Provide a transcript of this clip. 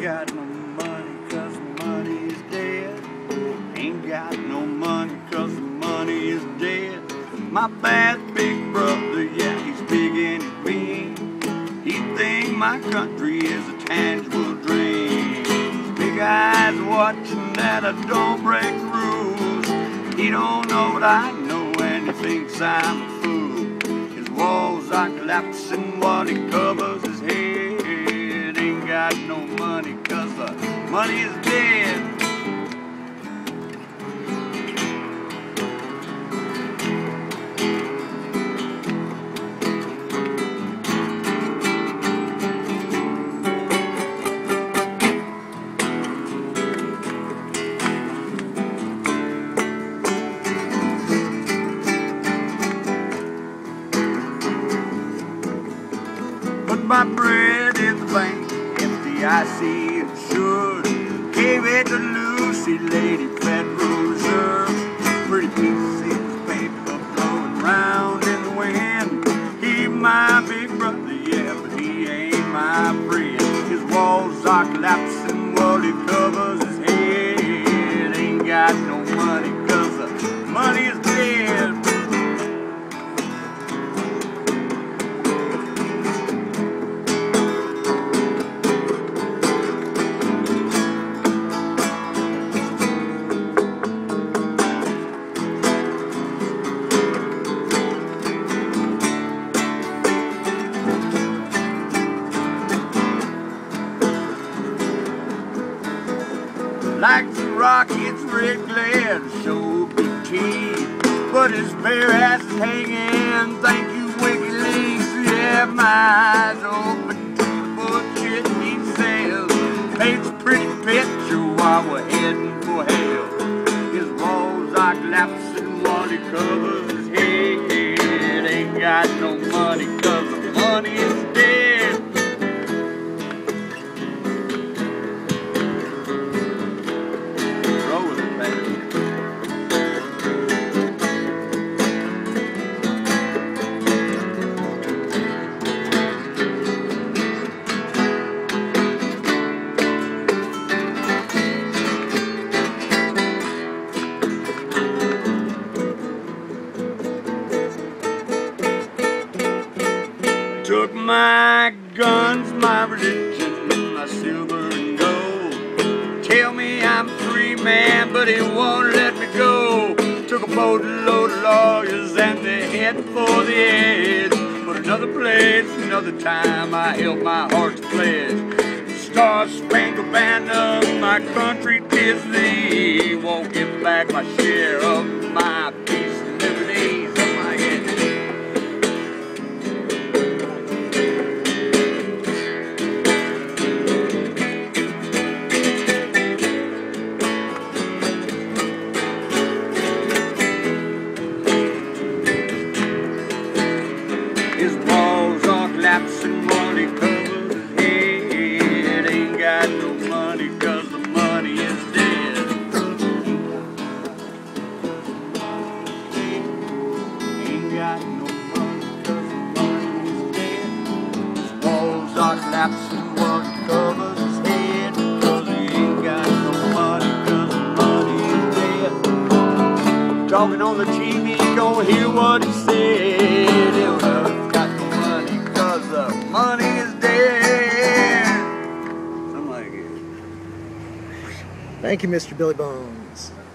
got no money 'cause the money is dead. Ain't got no money 'cause the money is dead. My bad big brother, yeah, he's big and he's mean. He think my country is a tangible dream. His big eyes watching that I don't break rules. He don't know what I know and he thinks I'm a fool. His walls are collapsing while he covers his head. Ain't got no money 'cause the money is dead. Put my bread in the bank, FDIC insured. Gave it to Lucy, Lady Federal Reserve. Pretty piece of paper blowing round in the wind. He my big brother, yeah, but he ain't my friend. His walls are collapsing while he covers his head. Ain't got no money 'cause the money is dead. Like the rocket's red glare to show big teeth, but his bare ass is hanging. Thank you, WikiLeaks. Yeah, my eyes open to the bullshit he says. Paints a pretty picture while we're heading for hell. His walls are collapsing while he covers his head. Ain't got no money 'cause the money is dead. Took my guns, my religion, my silver and gold. Tell me I'm a free man, but he won't let me go. Took a boatload of lawyers and they're heading for the edge. But another place, another time, I held my heart's pledge. Star-spangled banner, my country 'tis thee. Won't give back my share of my peace and liberty. His walls are collapsing while he covers his head. Ain't got no money 'cause the money is dead. Ain't got no money 'cause the money is dead. His walls are collapsing while he covers his head. 'Cause he ain't got no money 'cause the money is dead. Talking on the TV, gonna hear what he said. Money is dead. Something like it. Thank you, Mr. Billy Bones.